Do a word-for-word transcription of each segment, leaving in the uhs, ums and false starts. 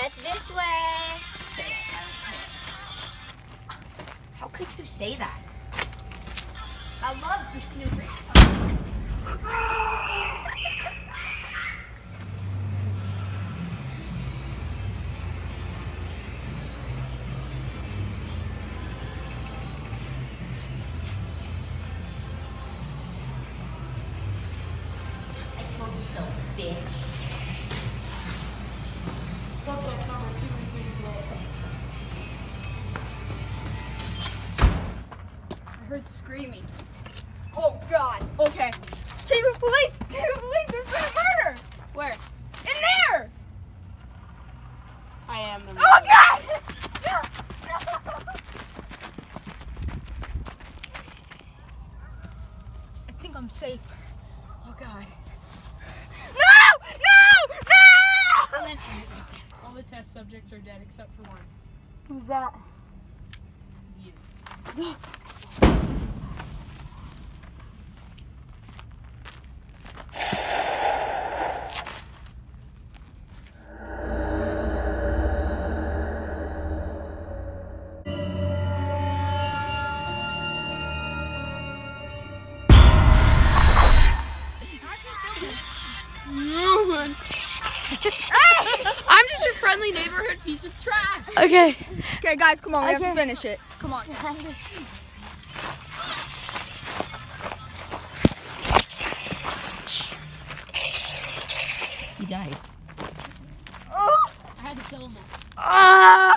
Death this way. Say it, I don't care. How could you say that? I love Christina Ricci. I told you so, bitch. I heard screaming. Oh God. Okay. Chief of police! Chief of police! There's been a murder! Where? In there! I am the Oh God! No! No! I think I'm safe. Oh God. No! No! No! All the test subjects are dead except for one. Who's that? You. I'm just your friendly neighborhood piece of trash. Okay. Okay, guys, come on. We Okay. have to finish it. Come on. He died. Oh! I had to kill him all. Ah!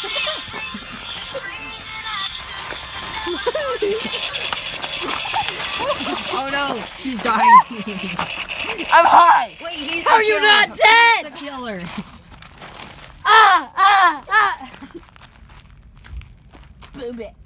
Oh no, he's dying. I'm high. Wait, he's How the are you killer. not dead? He's the killer. Ah! Ah! Ah! Boob it.